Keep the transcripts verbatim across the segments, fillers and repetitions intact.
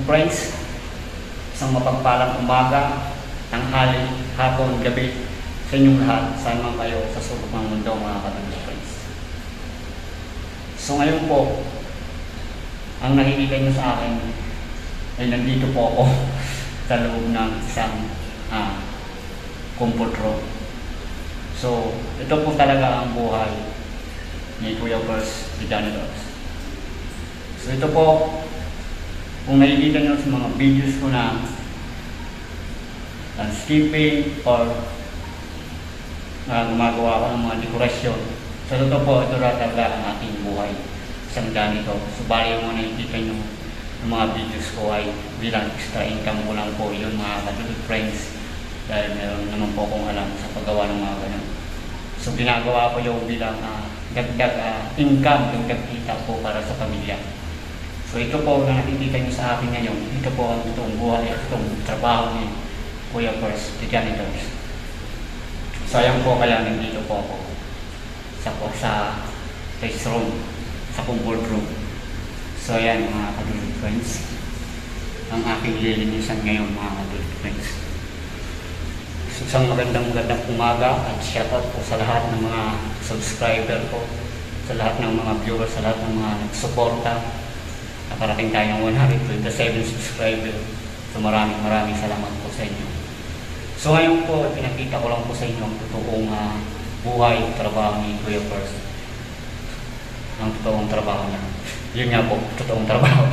friends, isang mapagpalang umaga, tanghali, hapon, gabi sa inyong lahat, saan man kayo sa sulok ng mundo mga kadudod friends. So ngayon po, ang nakikita nyo sa akin ay nandito po ako sa loob ng isang ah, comfort room. So ito po talaga ang buhay ni Kuya First, the janitors. So ito po, kung nakikita nyo sa mga videos ko na landscaping or uh, gumagawa ko ng mga dekorasyon, sa so, totoo po, ito talaga ang ating buhay, isang janitor. So bali yung mga nakikita nyo ng mga videos ko ay bilang extra income ko lang po yun mga kadudod friends, dahil meron naman po akong alam sa paggawa ng mga ganun. So ginagawa ko yung bilang uh, dagdag uh, income, dagdag kita po para sa pamilya. So ito po na nakikita nyo sa akin ngayon, ito po ang itong buhay at itong trabaho ni Kuya First, the janitors. Sayang po kaya nandito po ako sa, sa face room, sa comfort room. So ayan mga kadudod friends, ang aking lilinisan ngayon mga kadudod friends. So, isang magandang magandang umaga at shoutout po sa lahat ng mga subscriber ko, sa lahat ng mga viewers, sa lahat ng mga nagsuporta. Nakarating tayo ng one hundred twenty-seven subscriber. So maraming maraming salamat po sa inyo. So ngayon po, pinakita ko lang po sa inyo ang totoong uh, buhay, trabaho ni Kuya First. Ang totoong trabaho niya. Yun nga po, totoong trabaho.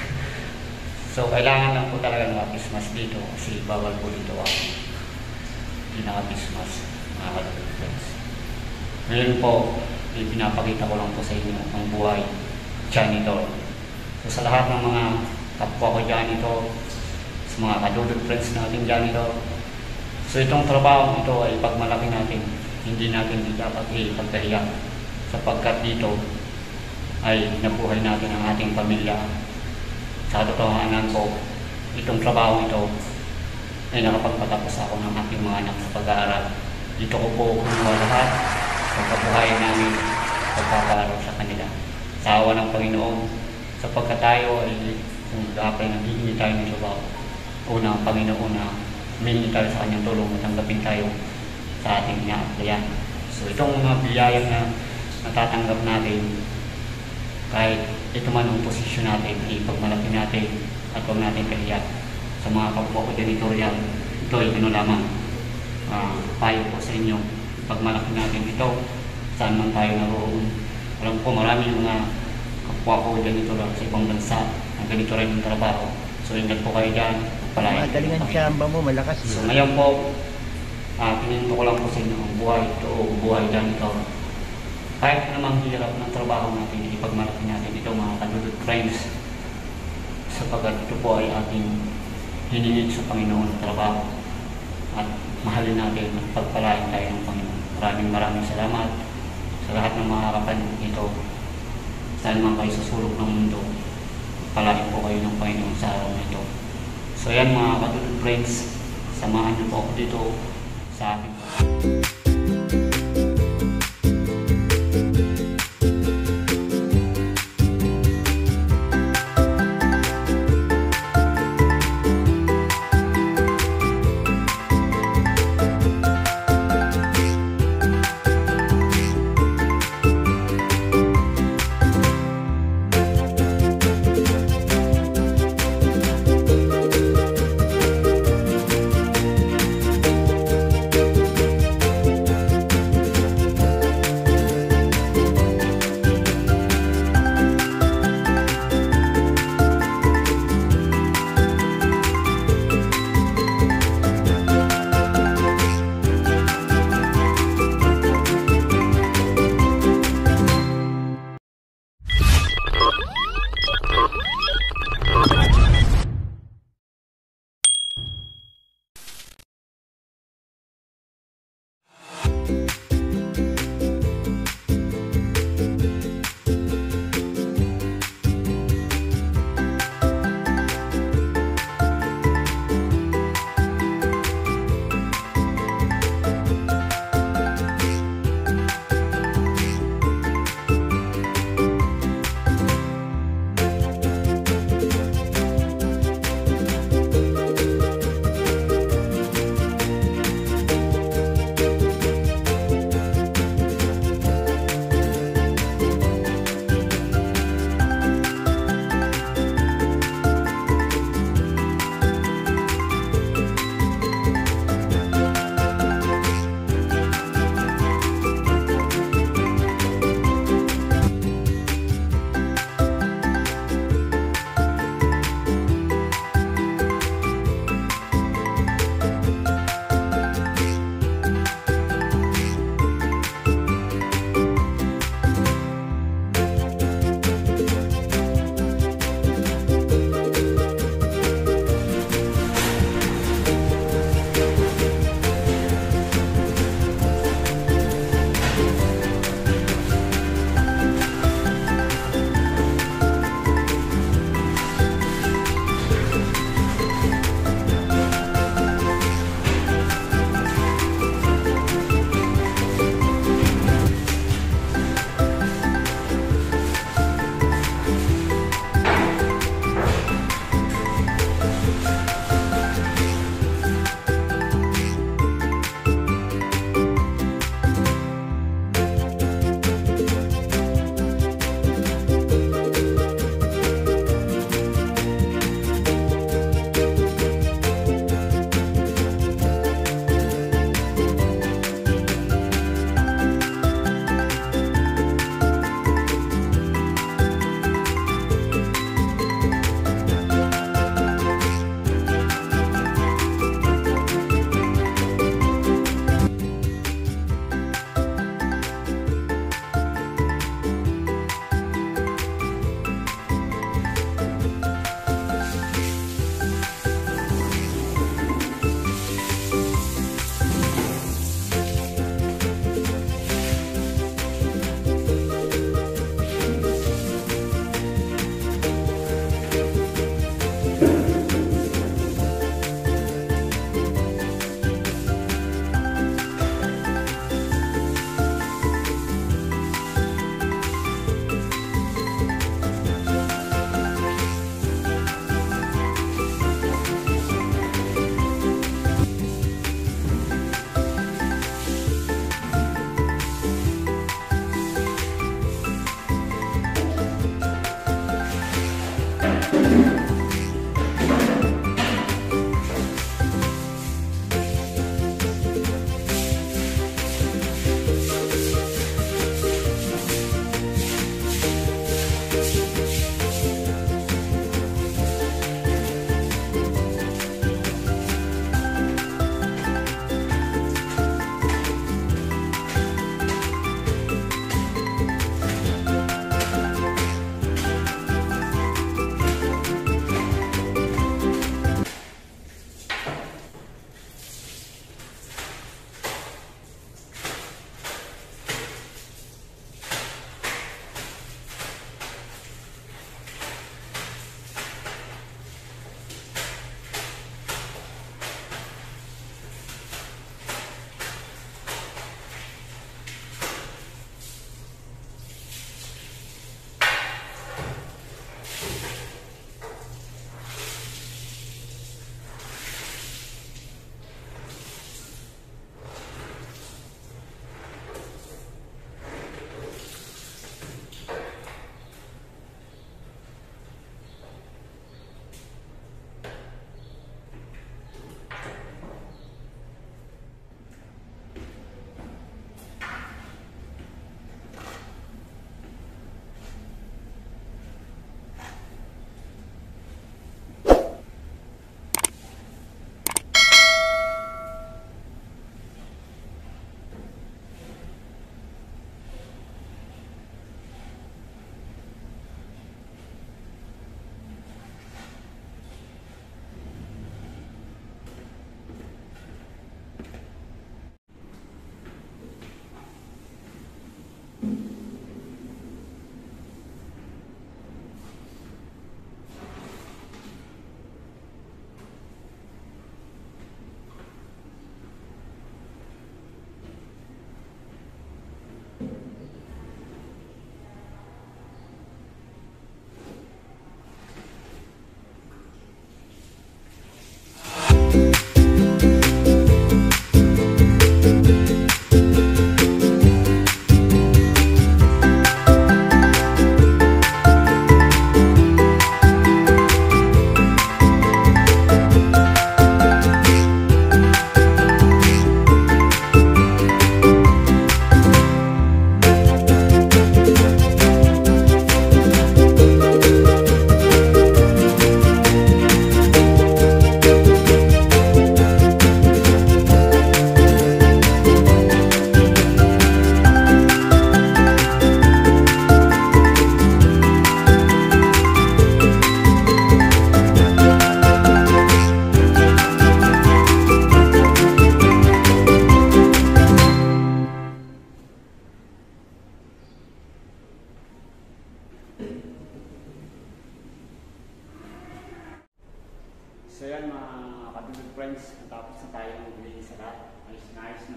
So kailangan lang po talaga ng Christmas dito kasi bawal po dito ako. Hindi naka-Christmas, mga kadudod friends. Ngayon po, pinapakita ko lang po sa inyo ang buhay janitor. So, sa lahat ng mga kapwa ko janitor, sa mga kadudod friends natin janitor, so itong trabaho ito ay pagmalaki natin, hindi natin dapat ipagkahiya sapagkat dito ay nabuhay natin ang ating pamilya. Sa totohanan po, itong trabaho ito ay nakapagpatapos ako ng aking mga anak sa pag-aaral. Dito ko po kumuha lahat ng kabuhayan namin pagpapaaral sa kanila. Sa awa ng Panginoon, sapagkat tayo ay kung dapat naghihingi tayo ng trabaho, una ang Panginoon na humingi tayo sa kanyang tulong at tanggapin tayo sa ating ina-applyan. So itong mga biyayang na natatanggap natin, kahit ito man ang posisyon natin, ipagmalaki natin at huwag natin kahiya. Sa mga kapwa ko janitorial, ito ay ano lamang uh, payo po sa inyo, ipagmalaki natin ito saan man tayo naroon. Alam ko marami yung mga kapwa ko janitorial sa ibang bansa ang ganito rin yung trabaho. So ingat po kayo dyan, palayan. Magaling ang tsamba mo, malakas. So ngayon po, uh, pinito ko lang po sa inyo ang buhay ito o buhay janitor. Kahit namang hirap ng trabaho natin, ipagmalaki natin ito mga kadudod friends, sapagkat ito po ay ating hiningin sa Panginoon na trabaho at mahalin natin at pagpalain tayo ng Panginoon. Maraming maraming salamat sa lahat ng mga kapatid ito. Saan man kayo sa sulok ng mundo, palain po kayo ng Panginoon sa araw na ito. So yan mga kadudod friends, samahan niyo po ako dito sa ating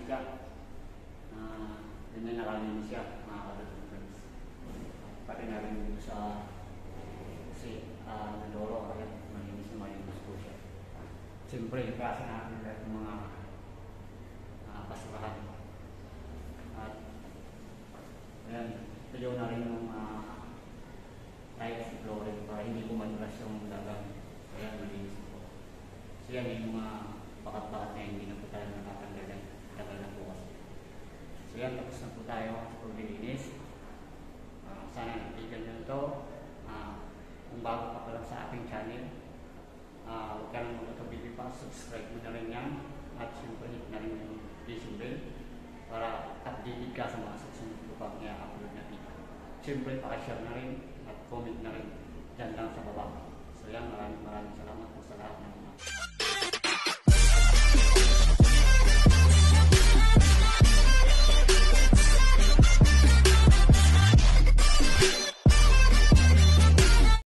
siya. Uh, ganyan nakalinis siya, mga ka-Dutton friends. Pati na rin dito sa kasi uh, nandoro, kaya malinis na malinis po siya. Siyempre, klase natin lahat ng mga uh, basurahan. At ayan, tuyo na rin yung uh, tiles flooring para hindi po madulas yung dagang. Ayan, malinis po. So yan yung mga bakat-bakat na hindi na po tayo natatanggalan. Tagal na po kasi. So yan, tapos na po tayo sa paglilinis. Uh, sana napigan nyo ito. Uh, kung bago pa pa lang sa ating channel, uh, huwag ka nang magkakabili pa, subscribe mo na rin yan. At siyempre hit na rin yung notification bell para updated ka sa mga susunod ko pang i-upload na video. Siyempre, pakishare na rin at comment na rin dyan lang sa baba. So yan, maraming maraming salamat po sa lahat ng mga